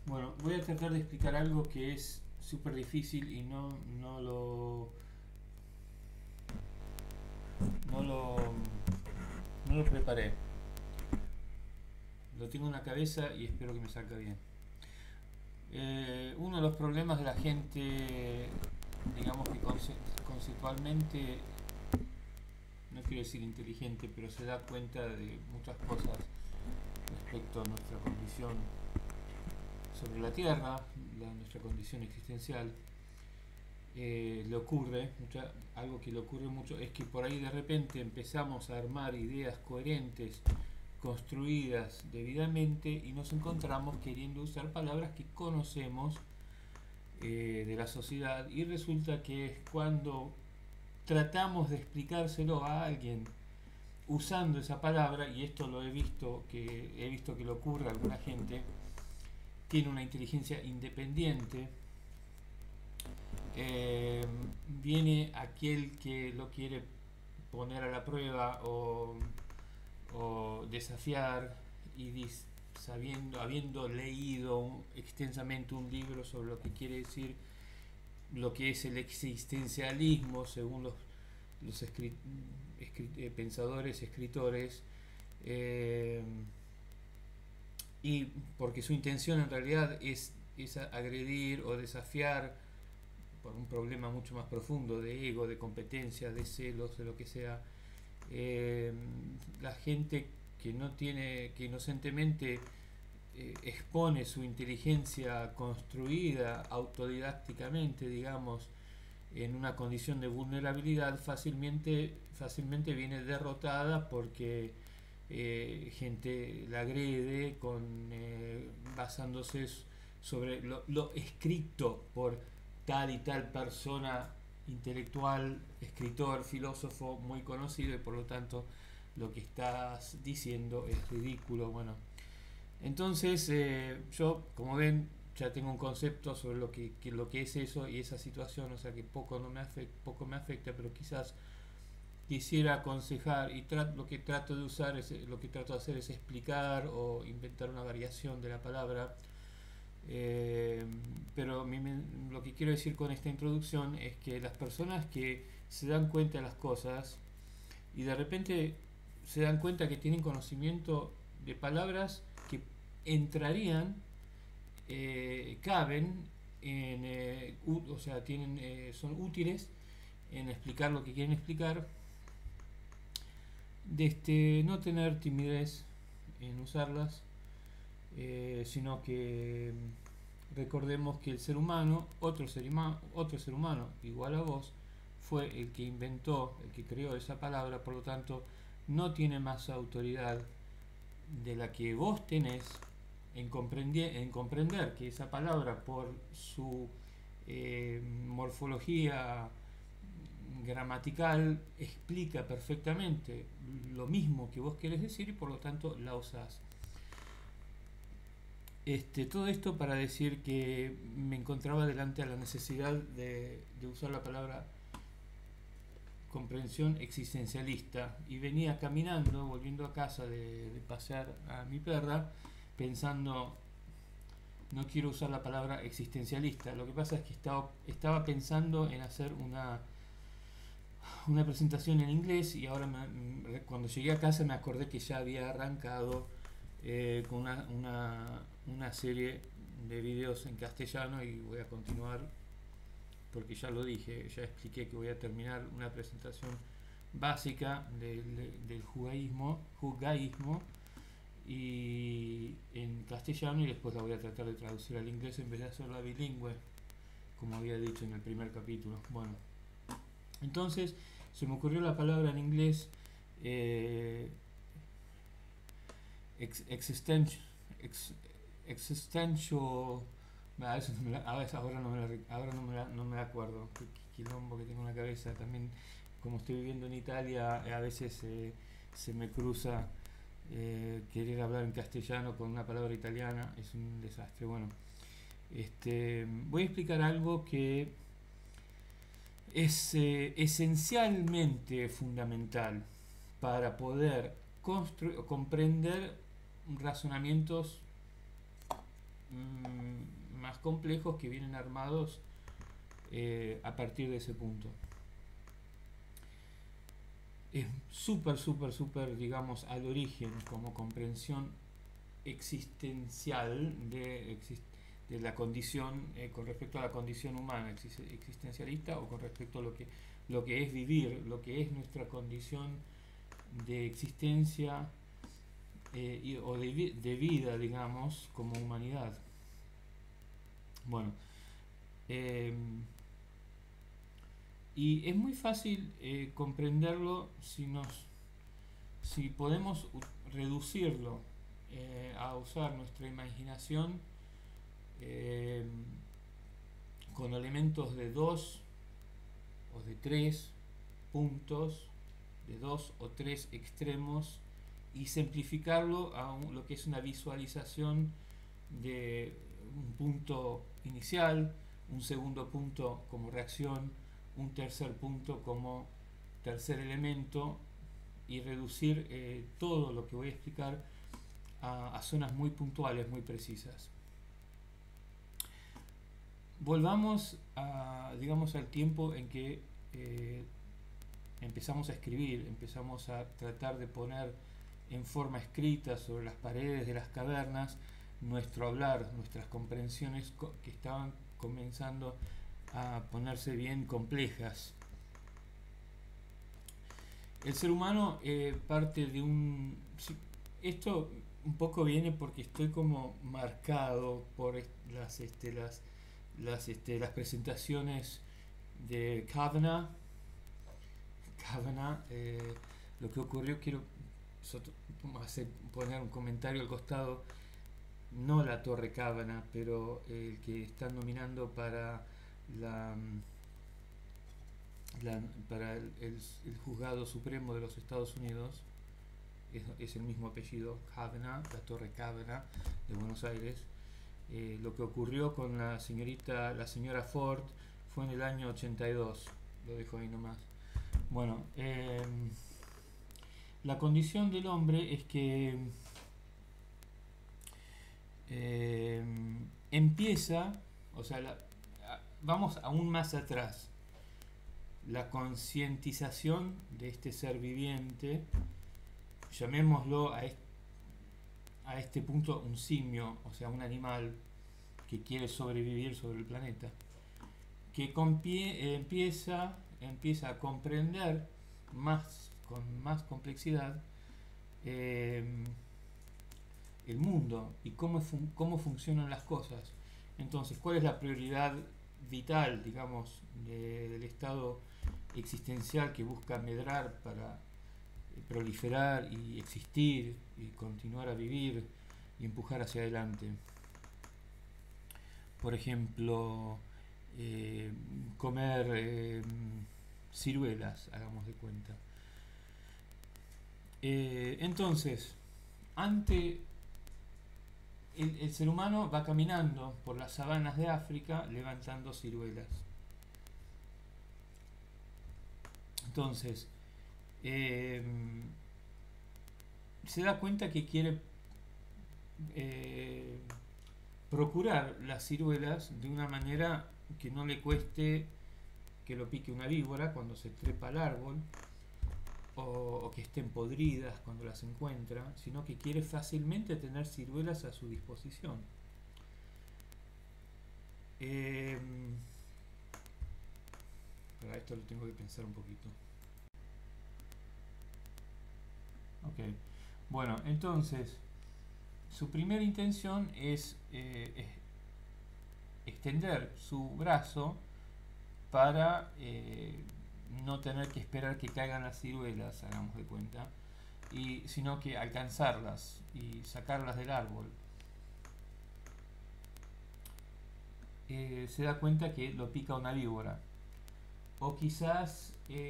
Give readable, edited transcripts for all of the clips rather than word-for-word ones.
Bueno, voy a tratar de explicar algo que es súper difícil y no lo, no lo preparé. Lo tengo en la cabeza y espero que me salga bien. Uno de los problemas de la gente, digamos que conceptualmente, no quiero decir inteligente, pero se da cuenta de muchas cosas respecto a nuestra condición sobre la Tierra, nuestra condición existencial. Algo que le ocurre mucho es que por ahí de repente empezamos a armar ideas coherentes, construidas debidamente y nos encontramos queriendo usar palabras que conocemos de la sociedad y resulta que es cuando tratamos de explicárselo a alguien usando esa palabra, y esto lo he visto que le ocurre a alguna gente, tiene una inteligencia independiente, eh, viene aquel que lo quiere poner a la prueba o desafiar y habiendo leído extensamente un libro sobre lo que quiere decir lo que es el existencialismo según los pensadores, escritores, eh, y porque su intención en realidad es agredir o desafiar por un problema mucho más profundo de ego, de competencia, de celos, de lo que sea. eh, la gente que no tiene, que inocentemente expone su inteligencia construida autodidácticamente, digamos, en una condición de vulnerabilidad, fácilmente viene derrotada porque gente la agrede basándose sobre lo escrito por tal y tal persona intelectual, escritor, filósofo muy conocido y por lo tanto lo que estás diciendo es ridículo. Bueno, entonces yo, como ven, ya tengo un concepto sobre lo que es eso y esa situación, o sea que poco me afecta, pero quizás quisiera aconsejar y lo que trato de usar lo que trato de hacer es explicar o inventar una variación de la palabra. Eh, pero lo que quiero decir con esta introducción es que las personas que se dan cuenta de las cosas y de repente se dan cuenta que tienen conocimiento de palabras que entrarían, caben o sea, son útiles en explicar lo que quieren explicar, de no tener timidez en usarlas, sino que recordemos que el ser humano, otro ser humano igual a vos, fue el que inventó, el que creó esa palabra, por lo tanto no tiene más autoridad de la que vos tenés en comprender que esa palabra por su morfología gramatical explica perfectamente lo mismo que vos querés decir y por lo tanto la usás. Todo esto para decir que me encontraba delante a la necesidad de usar la palabra comprensión existencialista y venía caminando, volviendo a casa de pasear a mi perra, pensando, no quiero usar la palabra existencialista, lo que pasa es que estaba pensando en hacer una presentación en inglés y ahora cuando llegué a casa me acordé que ya había arrancado con una serie de videos en castellano y voy a continuar porque ya lo dije, ya expliqué que voy a terminar una presentación básica del judaísmo y en castellano y después la voy a tratar de traducir al inglés en vez de hacerla bilingüe como había dicho en el primer capítulo. Bueno, entonces se me ocurrió la palabra en inglés eh, existential, existential. Ahora no me la acuerdo. Qué quilombo que tengo en la cabeza. También, como estoy viviendo en Italia, a veces se me cruza querer hablar en castellano con una palabra italiana. Es un desastre. Bueno, voy a explicar algo que es esencialmente fundamental para poder comprender razonamientos más complejos que vienen armados a partir de ese punto. Es súper, digamos, al origen, como comprensión existencial de la condición, con respecto a la condición humana existencialista, o con respecto a lo que es vivir, lo que es nuestra condición de existencia o de vida, digamos, como humanidad. Bueno, y es muy fácil comprenderlo si podemos reducirlo a usar nuestra imaginación eh, con elementos de dos o de tres puntos, de dos o tres extremos, y simplificarlo a lo que es una visualización de un punto inicial, un segundo punto como reacción, un tercer punto como tercer elemento, y reducir todo lo que voy a explicar a zonas muy puntuales, muy precisas. Volvamos digamos, al tiempo en que empezamos a escribir, empezamos a tratar de poner en forma escrita sobre las paredes de las cavernas nuestro hablar, nuestras comprensiones que estaban comenzando a ponerse bien complejas. El ser humano parte de un... Esto un poco viene porque estoy como marcado por las presentaciones de Kavanagh. Lo que ocurrió, quiero poner un comentario al costado, no la Torre Kavanagh, pero el que están nominando para el Juzgado Supremo de los Estados Unidos, es el mismo apellido, Kavanagh, la Torre Kavanagh de Buenos Aires. Lo que ocurrió con la señora Ford fue en el año 82, lo dejo ahí nomás. Bueno, la condición del hombre es que empieza, o sea, vamos aún más atrás, la concientización de este ser viviente, llamémoslo a este punto un simio, o sea, un animal que quiere sobrevivir sobre el planeta, que empieza a comprender con más complejidad el mundo y cómo funcionan las cosas. Entonces, ¿cuál es la prioridad vital, digamos, del estado existencial que busca medrar para proliferar y existir y continuar a vivir y empujar hacia adelante? Por ejemplo, comer ciruelas, hagamos de cuenta. Entonces, el ser humano va caminando por las sabanas de África levantando ciruelas. Entonces, se da cuenta que quiere procurar las ciruelas de una manera que no le cueste que lo pique una víbora cuando se trepa al árbol, o que estén podridas cuando las encuentra, sino que quiere fácilmente tener ciruelas a su disposición. Para esto lo tengo que pensar un poquito. Ok, bueno, entonces su primera intención es extender su brazo para no tener que esperar que caigan las ciruelas, hagamos de cuenta, sino que alcanzarlas y sacarlas del árbol. Se da cuenta que lo pica una víbora, o quizás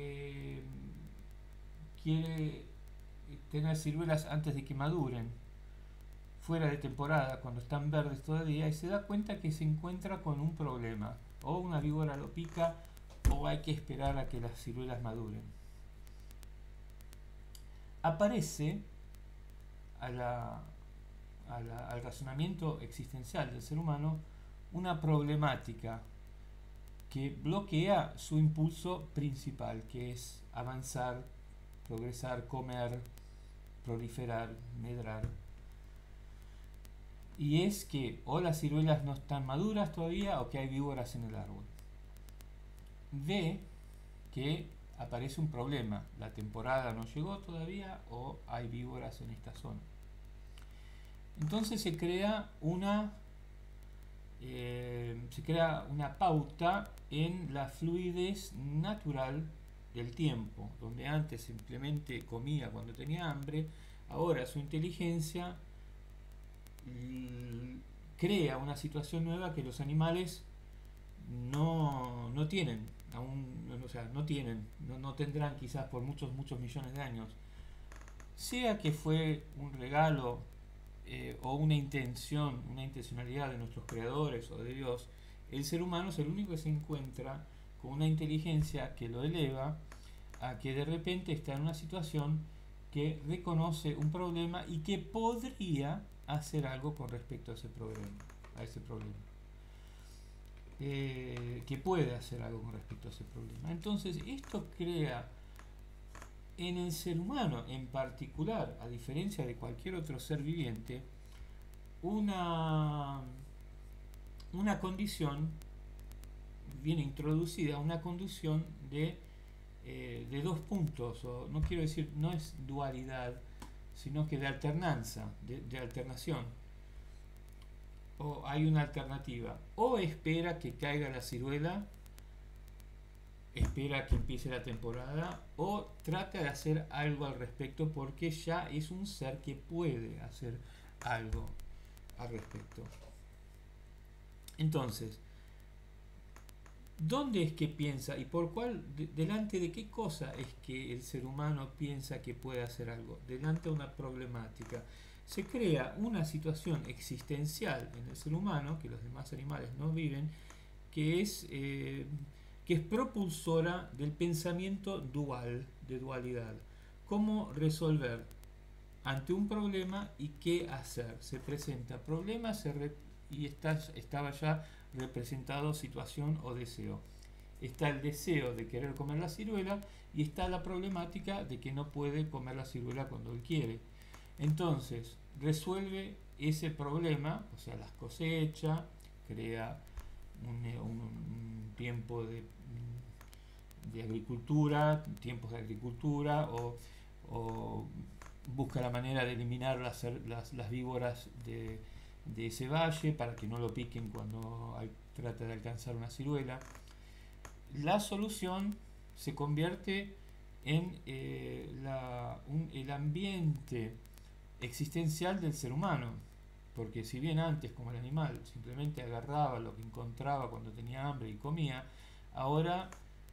quiere tener ciruelas antes de que maduren, fuera de temporada, cuando están verdes todavía, y se da cuenta que se encuentra con un problema: o una víbora lo pica, o hay que esperar a que las ciruelas maduren. Aparece al razonamiento existencial del ser humano una problemática que bloquea su impulso principal, que es avanzar, progresar, comer, proliferar, medrar. Y es que o las ciruelas no están maduras todavía o que hay víboras en el árbol. Ve que aparece un problema, la temporada no llegó todavía o hay víboras en esta zona. Entonces se crea una pauta en la fluidez natural del tiempo, donde antes simplemente comía cuando tenía hambre, ahora su inteligencia crea una situación nueva que los animales no tienen, aún, o sea, no tendrán quizás por muchos millones de años. Sea que fue un regalo o una intencionalidad de nuestros creadores o de Dios, el ser humano es el único que se encuentra con una inteligencia que lo eleva a que de repente está en una situación que reconoce un problema y que podría hacer algo con respecto a ese problema. Que puede hacer algo con respecto a ese problema. Entonces, esto crea en el ser humano en particular, a diferencia de cualquier otro ser viviente, una condición, viene introducida una condición de dos puntos, o no quiero decir, no es dualidad, sino que de alternanza, de alternación. O hay una alternativa, o espera que caiga la ciruela, espera que empiece la temporada, o trata de hacer algo al respecto porque ya es un ser que puede hacer algo al respecto. Entonces, ¿dónde es que piensa y por cuál, delante de qué cosa es que el ser humano piensa que puede hacer algo? Delante de una problemática. Se crea una situación existencial en el ser humano, que los demás animales no viven, que es propulsora del pensamiento dual, de dualidad. ¿Cómo resolver ante un problema y qué hacer? Se presenta problema y estaba ya representado situación o deseo. Está el deseo de querer comer la ciruela y está la problemática de que no puede comer la ciruela cuando él quiere. Entonces, resuelve ese problema, o sea, las cosecha, crea un tiempo de agricultura, tiempos de agricultura, o busca la manera de eliminar las víboras de ese valle para que no lo piquen cuando trata de alcanzar una ciruela. La solución se convierte en el ambiente existencial del ser humano, porque si bien antes, como el animal, simplemente agarraba lo que encontraba cuando tenía hambre y comía, ahora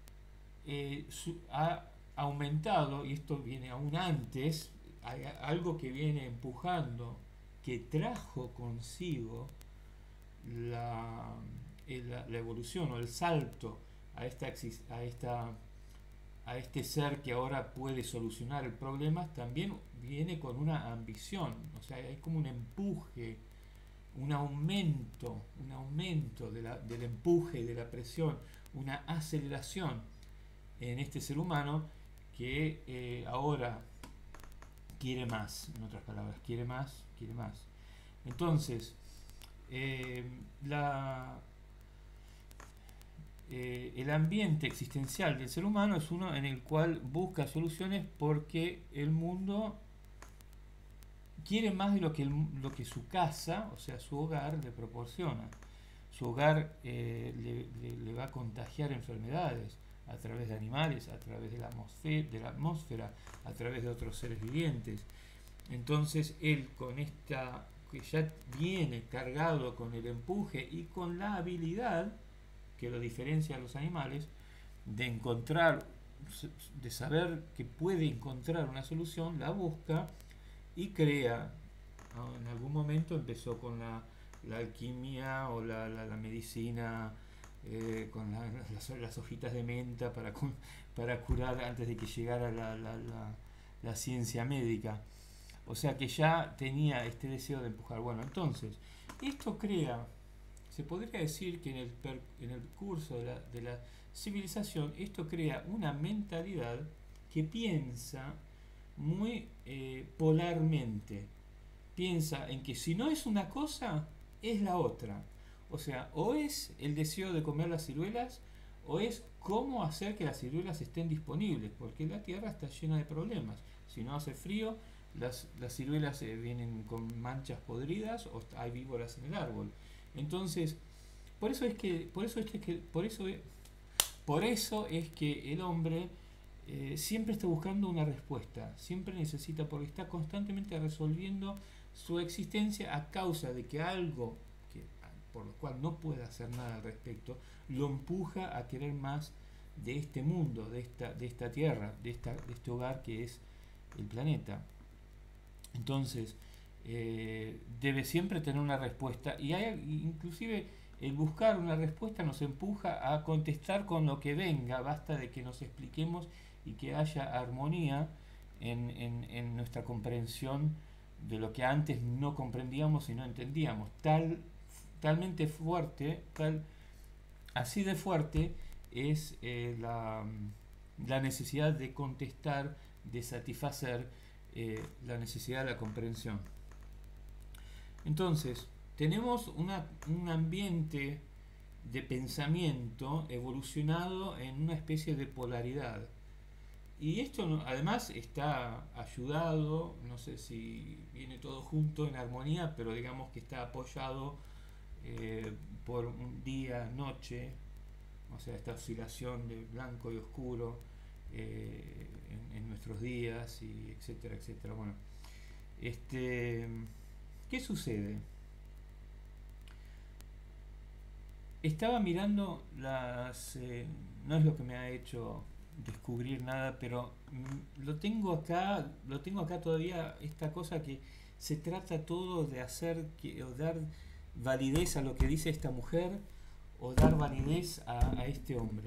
ha aumentado, y esto viene aún antes, hay algo que viene empujando, que trajo consigo la evolución o el salto a este ser que ahora puede solucionar el problema, también viene con una ambición, o sea, hay como un empuje, un aumento del empuje y de la presión, una aceleración en este ser humano que ahora quiere más, en otras palabras, quiere más. Entonces, el ambiente existencial del ser humano es uno en el cual busca soluciones porque el mundo quiere más de lo que su casa, o sea, su hogar, le proporciona. Su hogar le va a contagiar enfermedades a través de animales, a través de la atmósfera, a través de otros seres vivientes. Entonces él, con esta, que ya viene cargado con el empuje y con la habilidad que lo diferencia a los animales, de saber que puede encontrar una solución, la busca y crea. En algún momento empezó con la alquimia o la medicina, con las hojitas de menta para curar antes de que llegara la ciencia médica. O sea que ya tenía este deseo de empujar. Bueno, entonces, esto crea, se podría decir que en el curso de la civilización, esto crea una mentalidad que piensa muy polarmente. Piensa en que si no es una cosa, es la otra. O sea, o es el deseo de comer las ciruelas, o es cómo hacer que las ciruelas estén disponibles, porque la tierra está llena de problemas. Si no hace frío, las ciruelas vienen con manchas podridas o hay víboras en el árbol. Entonces, por eso es que el hombre siempre está buscando una respuesta, siempre necesita, porque está constantemente resolviendo su existencia a causa de que algo que, por lo cual no puede hacer nada al respecto, lo empuja a querer más de este mundo, de esta tierra, de este hogar que es el planeta. Entonces, debe siempre tener una respuesta y inclusive el buscar una respuesta nos empuja a contestar con lo que venga, basta de que nos expliquemos y que haya armonía en nuestra comprensión de lo que antes no comprendíamos y no entendíamos. Talmente fuerte, así de fuerte es la necesidad de contestar, de satisfacer la necesidad de la comprensión. Entonces, tenemos un ambiente de pensamiento evolucionado en una especie de polaridad. Y esto además está ayudado, no sé si viene todo junto en armonía, pero digamos que está apoyado por un día-noche, o sea, esta oscilación de blanco y oscuro en nuestros días, y etcétera, etcétera. Bueno, ¿qué sucede? Estaba mirando no es lo que me ha hecho descubrir nada, pero lo tengo acá todavía, esta cosa que se trata todo de hacer o dar validez a lo que dice esta mujer o dar validez a este hombre,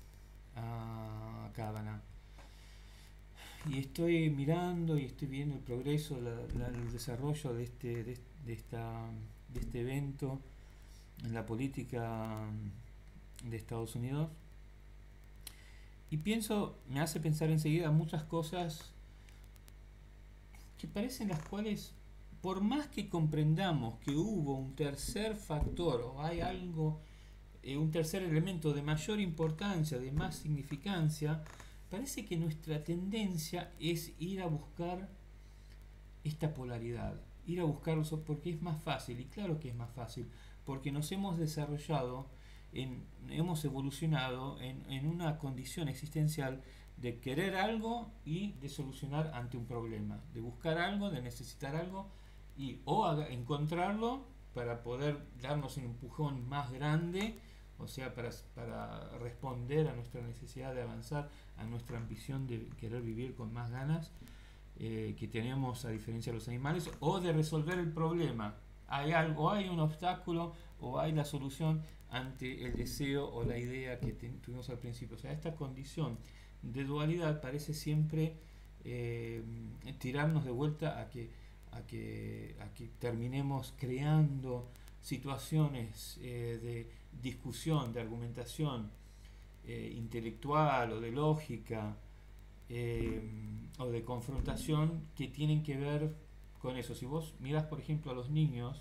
a Cábala. Y estoy mirando y estoy viendo el progreso, el desarrollo de este evento en la política de Estados Unidos. Y me hace pensar enseguida muchas cosas que parecen las cuales, por más que comprendamos que hubo un tercer factor o hay algo, un tercer elemento de mayor importancia, de más significancia, parece que nuestra tendencia es ir a buscar esta polaridad, ir a buscarlo porque es más fácil, y claro que es más fácil, porque nos hemos desarrollado, hemos evolucionado en una condición existencial de querer algo y de solucionar ante un problema, de buscar algo, de necesitar algo y encontrarlo para poder darnos un empujón más grande, o sea, para responder a nuestra necesidad de avanzar, a nuestra ambición de querer vivir con más ganas que tenemos a diferencia de los animales, o de resolver el problema. Hay un obstáculo o hay la solución ante el deseo o la idea que tuvimos al principio. O sea, esta condición de dualidad parece siempre tirarnos de vuelta a que terminemos creando situaciones de discusión, de argumentación intelectual o de lógica o de confrontación que tienen que ver con eso. Si vos mirás, por ejemplo, a los niños,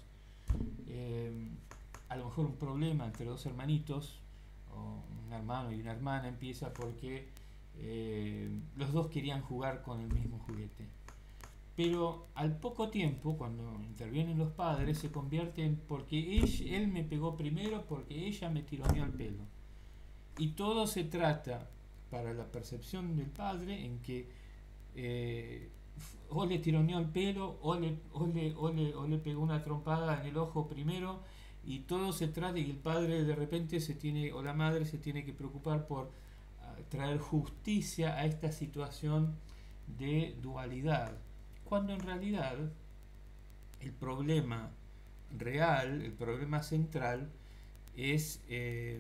a lo mejor un problema entre dos hermanitos, o un hermano y una hermana, empieza porque los dos querían jugar con el mismo juguete. Pero al poco tiempo, cuando intervienen los padres, se convierte en porque él me pegó primero, porque ella me tironeó el pelo. Y todo se trata, para la percepción del padre, en que o le tironeó el pelo o le pegó una trompada en el ojo primero, y todo se trata, y el padre de repente o la madre se tiene que preocupar por traer justicia a esta situación de dualidad, cuando en realidad el problema real, el problema central es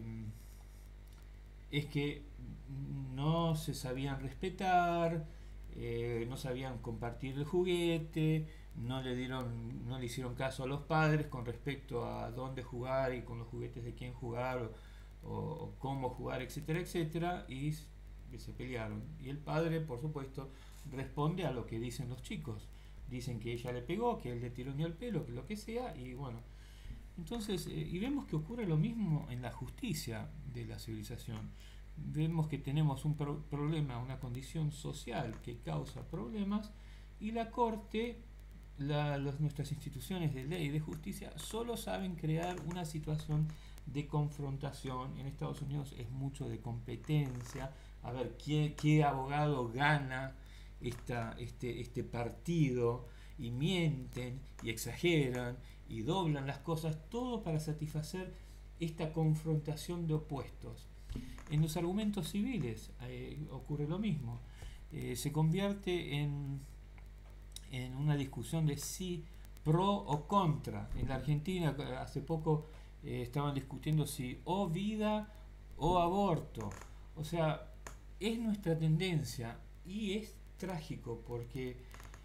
que no se sabían respetar, no sabían compartir el juguete, no le hicieron caso a los padres con respecto a dónde jugar y con los juguetes de quién jugar o cómo jugar, etcétera, etcétera, y se pelearon. Y el padre, por supuesto, responde a lo que dicen los chicos. Dicen que ella le pegó, que él le tiró ni el pelo, que lo que sea, y bueno. Entonces, y vemos que ocurre lo mismo en la justicia de la civilización. Vemos que tenemos un problema, una condición social que causa problemas, y la corte, nuestras instituciones de ley y de justicia solo saben crear una situación de confrontación. En Estados Unidos es mucho de competencia, a ver qué abogado gana este partido, y mienten y exageran y doblan las cosas, todo para satisfacer esta confrontación de opuestos. En los argumentos civiles ocurre lo mismo. Se convierte en una discusión de si pro o contra. En la Argentina hace poco estaban discutiendo si o vida o aborto. O sea, es nuestra tendencia, y es trágico porque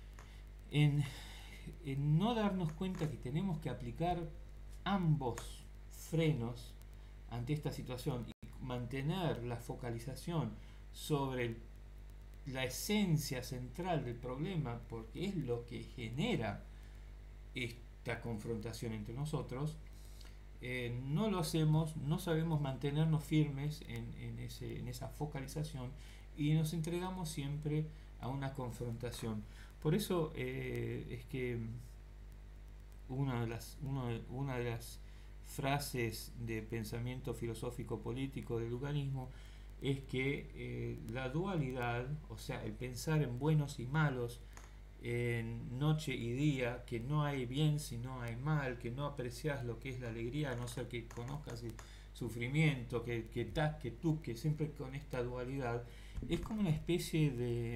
en no darnos cuenta que tenemos que aplicar ambos frenos ante esta situación y mantener la focalización sobre la esencia central del problema, porque es lo que genera esta confrontación entre nosotros. No lo hacemos, no sabemos mantenernos firmes en esa focalización, y nos entregamos siempre a una confrontación. Por eso es que una de las frases de pensamiento filosófico político del luganismo es que la dualidad, o sea, el pensar en buenos y malos, en noche y día, que no hay bien si no hay mal, que no aprecias lo que es la alegría a no ser que conozcas el sufrimiento, que tú, que siempre con esta dualidad, es como una especie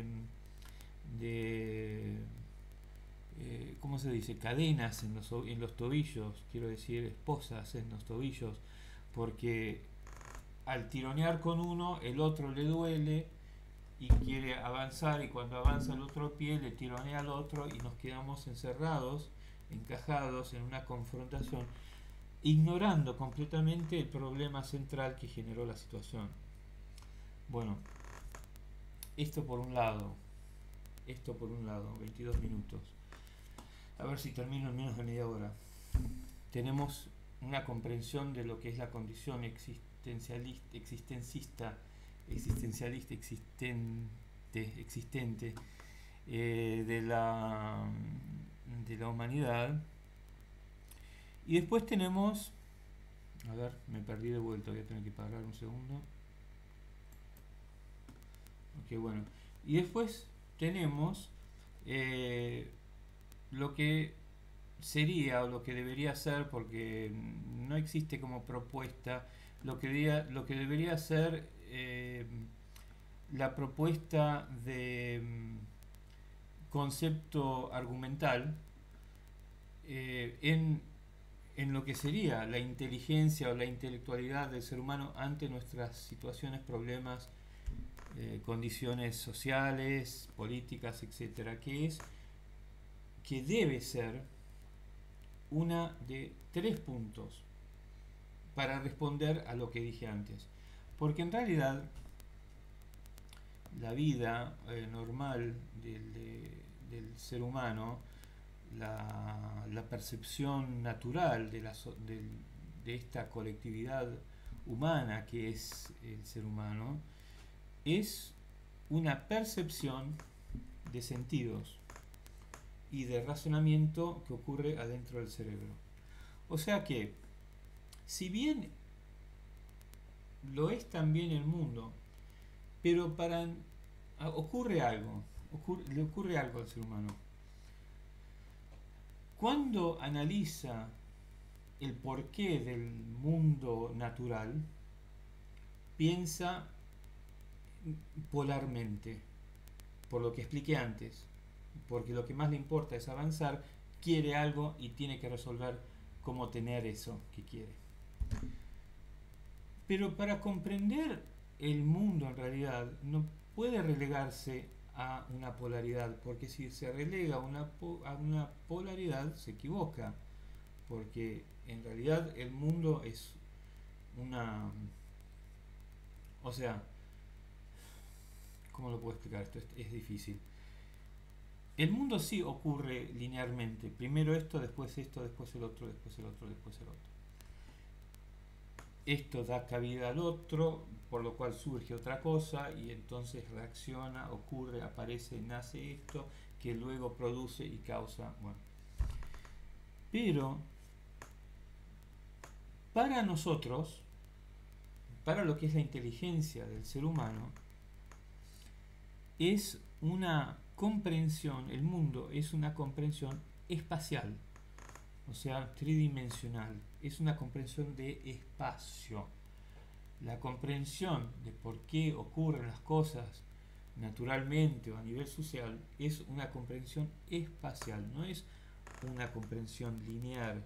de ¿cómo se dice? Cadenas en los tobillos, quiero decir, esposas en los tobillos, porque al tironear con uno, el otro le duele y quiere avanzar, y cuando avanza el otro pie le tironea al otro, y nos quedamos encerrados, encajados en una confrontación, ignorando completamente el problema central que generó la situación. Bueno, esto por un lado, 22 minutos. A ver si termino en menos de media hora. Tenemos una comprensión de lo que es la condición existencialista, existente de la humanidad. Y después tenemos, a ver, me perdí de vuelta, voy a tener que parar un segundo. Ok, bueno. Y después tenemos lo que sería o lo que debería ser, porque no existe como propuesta, lo que debería ser la propuesta de concepto argumental en lo que sería la inteligencia o la intelectualidad del ser humano ante nuestras situaciones, problemas, condiciones sociales, políticas, etcétera, que debe ser una de 3 puntos para responder a lo que dije antes. Porque en realidad la vida normal del ser humano, la percepción natural de esta colectividad humana que es el ser humano, es una percepción de sentidos y de razonamiento que ocurre adentro del cerebro. O sea que, si bien lo es también el mundo, pero le ocurre algo al ser humano. Cuando analiza el porqué del mundo natural, piensa polarmente, por lo que expliqué antes, porque lo que más le importa es avanzar, quiere algo y tiene que resolver cómo tener eso que quiere. Pero para comprender el mundo en realidad no puede relegarse a una polaridad, porque si se relega a una polaridad se equivoca, porque en realidad el mundo es una... O sea, ¿cómo lo puedo explicar? Esto es difícil. El mundo sí ocurre linealmente, primero esto, después el otro, después el otro, después el otro. Esto da cabida al otro, por lo cual surge otra cosa y entonces reacciona, ocurre, aparece, nace esto, que luego produce y causa. Bueno. Pero para nosotros, para lo que es la inteligencia del ser humano, es una comprensión, el mundo es una comprensión espacial, o sea, tridimensional, es una comprensión de espacio. La comprensión de por qué ocurren las cosas naturalmente o a nivel social es una comprensión espacial, no es una comprensión lineal,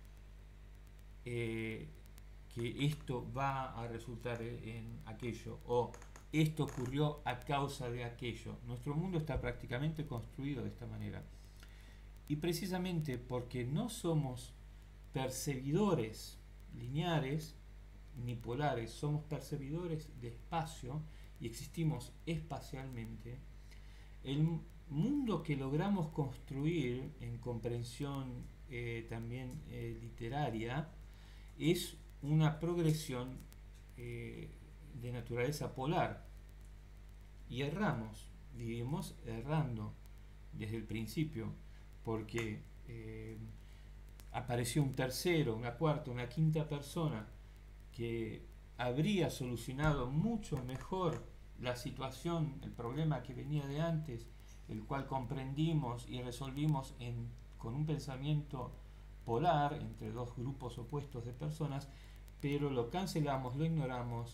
que esto va a resultar en aquello o esto ocurrió a causa de aquello. Nuestro mundo está prácticamente construido de esta manera. Y precisamente porque no somos percibidores lineares ni polares, somos percibidores de espacio y existimos espacialmente, el mundo que logramos construir en comprensión también literaria es una progresión de naturaleza polar y erramos, vivimos errando desde el principio porque apareció un tercero, una cuarta, una quinta persona que habría solucionado mucho mejor la situación, el problema que venía de antes, el cual comprendimos y resolvimos con un pensamiento polar entre dos grupos opuestos de personas, pero lo cancelamos, lo ignoramos,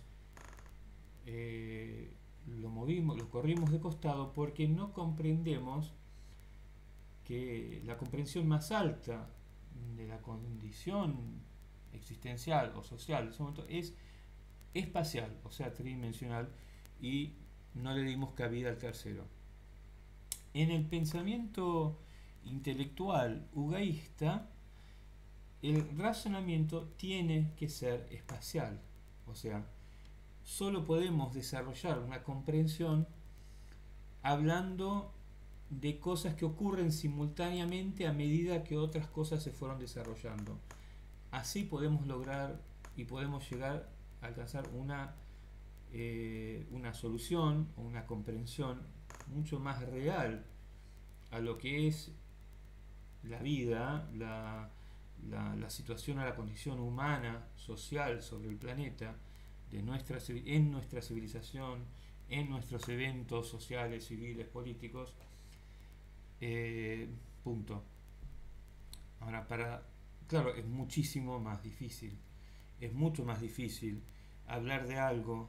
lo movimos, lo corrimos de costado porque no comprendemos que la comprensión más alta de la condición existencial o social en ese momento es espacial, o sea, tridimensional, y no le dimos cabida al tercero. En el pensamiento intelectual ugaísta, el razonamiento tiene que ser espacial, o sea, solo podemos desarrollar una comprensión hablando de cosas que ocurren simultáneamente a medida que otras cosas se fueron desarrollando. Así podemos lograr y podemos llegar a alcanzar una solución o una comprensión mucho más real a lo que es la vida, la situación, a la condición humana, social sobre el planeta, en nuestra civilización, en nuestros eventos sociales, civiles, políticos. Punto. Ahora, claro, es muchísimo más difícil. Es mucho más difícil hablar de algo.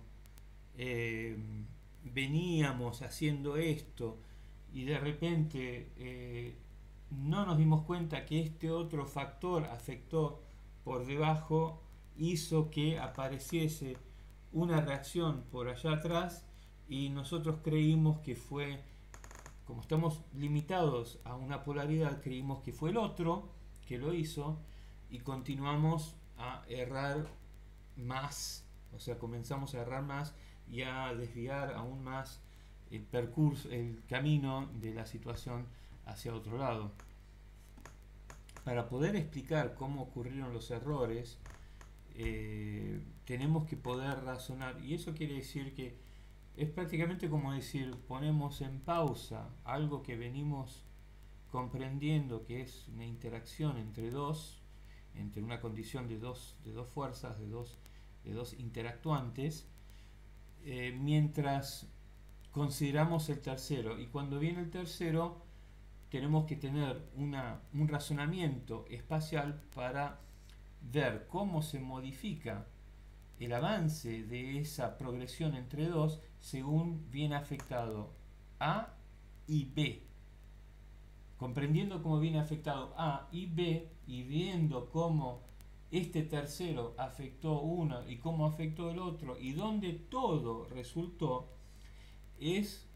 Veníamos haciendo esto y de repente no nos dimos cuenta que este otro factor afectó por debajo, hizo que apareciese una reacción por allá atrás y nosotros creímos que fue, como estamos limitados a una polaridad, creímos que fue el otro que lo hizo y continuamos a errar más, o sea, comenzamos a errar más y a desviar aún más el percurso, el camino de la situación hacia otro lado. Para poder explicar cómo ocurrieron los errores, tenemos que poder razonar, y eso quiere decir que es prácticamente como decir, ponemos en pausa algo que venimos comprendiendo que es una interacción entre una condición de dos fuerzas, de dos interactuantes, mientras consideramos el tercero. Y cuando viene el tercero, tenemos que tener un razonamiento espacial para ver cómo se modifica el avance de esa progresión entre dos según viene afectado A y B. Comprendiendo cómo viene afectado A y B y viendo cómo este tercero afectó uno y cómo afectó el otro y donde todo resultó, es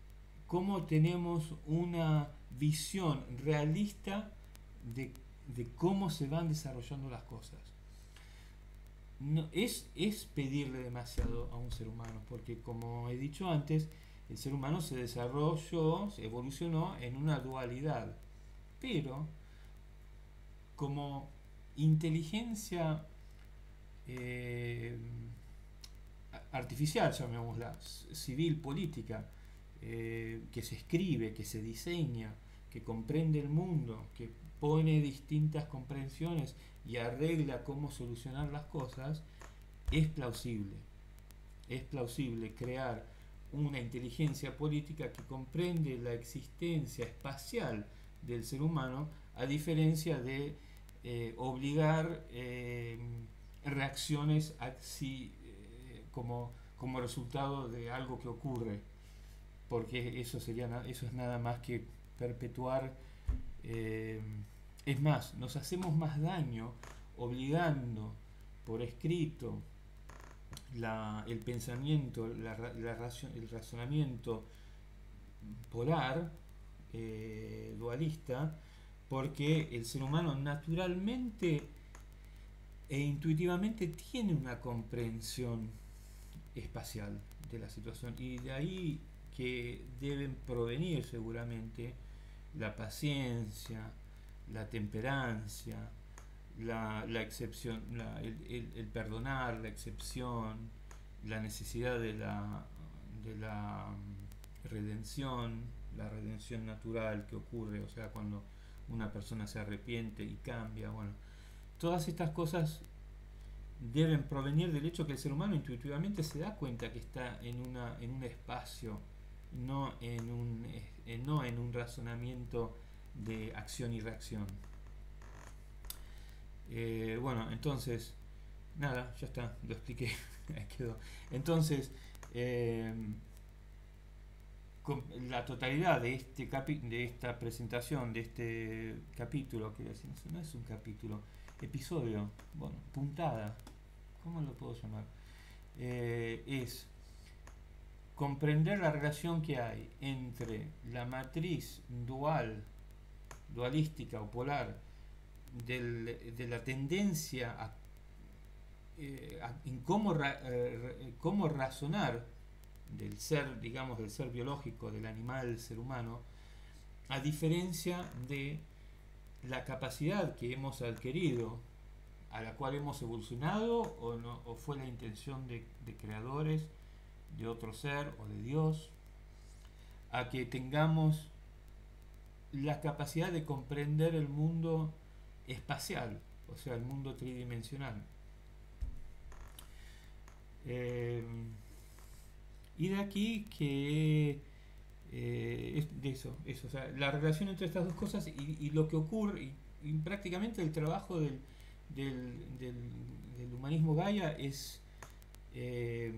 cómo tenemos una visión realista de cómo se van desarrollando las cosas. No, es pedirle demasiado a un ser humano, porque como he dicho antes, el ser humano se desarrolló, se evolucionó en una dualidad, pero como inteligencia eh, artificial, llamémosla, civil, política, que se escribe, que se diseña, que comprende el mundo, que pone distintas comprensiones y arregla cómo solucionar las cosas, es plausible. Es plausible crear una inteligencia política que comprende la existencia espacial del ser humano, a diferencia de obligar reacciones así, como resultado de algo que ocurre, porque eso es nada más que perpetuar, eh, es más, nos hacemos más daño obligando por escrito el pensamiento, el razonamiento polar, dualista, porque el ser humano naturalmente e intuitivamente tiene una comprensión espacial de la situación, y de ahí que deben provenir seguramente la paciencia, la temperancia, la excepción, el perdonar, la excepción, la necesidad de la redención, la redención natural que ocurre, o sea, cuando una persona se arrepiente y cambia. Bueno, todas estas cosas deben provenir del hecho que el ser humano intuitivamente se da cuenta que está en un espacio, no en un razonamiento de acción y reacción. Bueno, entonces, nada, ya está, lo expliqué, ahí quedó. Entonces, eh, la totalidad de esta presentación, de este capítulo, que no es un capítulo, episodio, bueno, puntada, ¿cómo lo puedo llamar? Es comprender la relación que hay entre la matriz dualística o polar, de la tendencia en cómo razonar del ser, digamos, del ser biológico, del animal, del ser humano, a diferencia de la capacidad que hemos adquirido, a la cual hemos evolucionado, o, no, o fue la intención de creadores, de otro ser o de Dios, a que tengamos la capacidad de comprender el mundo espacial, o sea, el mundo tridimensional. Y de aquí que es de eso, o sea, la relación entre estas dos cosas y lo que ocurre, y prácticamente el trabajo del humanismo Gaia es eh,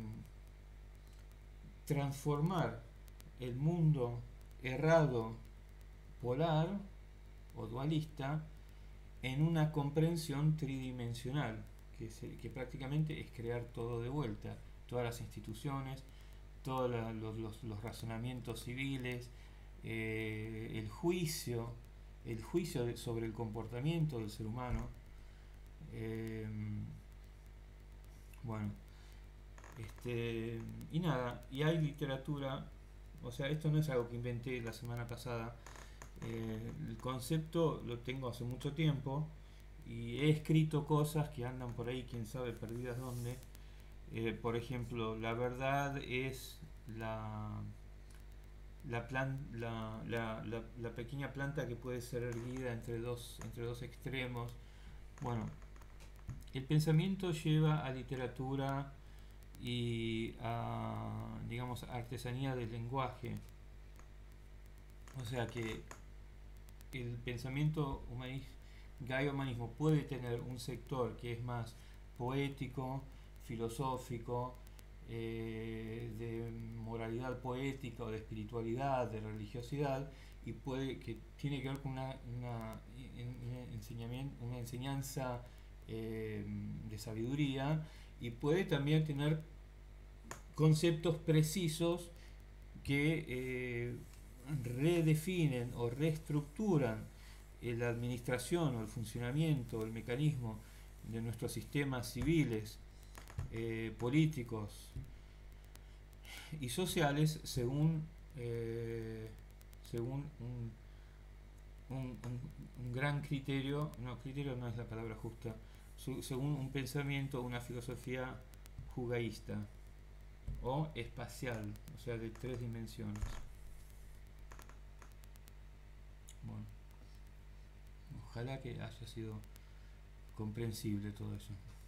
transformar el mundo errado, polar o dualista, en una comprensión tridimensional, que prácticamente es crear todo de vuelta, todas las instituciones, todos los razonamientos civiles, el juicio sobre el comportamiento del ser humano. eh, bueno, y nada, y hay literatura, o sea, esto no es algo que inventé la semana pasada. El concepto lo tengo hace mucho tiempo y he escrito cosas que andan por ahí, quién sabe, perdidas dónde. Por ejemplo, la verdad es la pequeña planta que puede ser erguida entre dos extremos. Bueno, el pensamiento lleva a literatura y a, digamos, artesanía del lenguaje. O sea que el pensamiento gaio-humanismo puede tener un sector que es más poético, filosófico, de moralidad poética o de espiritualidad, de religiosidad, y que tiene que ver con una enseñanza de sabiduría, y puede también tener conceptos precisos que redefinen o reestructuran la administración o el funcionamiento o el mecanismo de nuestros sistemas civiles, políticos y sociales según un gran criterio no es la palabra justa, según un pensamiento, una filosofía jugaísta o espacial, o sea, de 3 dimensiones. Bueno, ojalá que haya sido comprensible todo eso.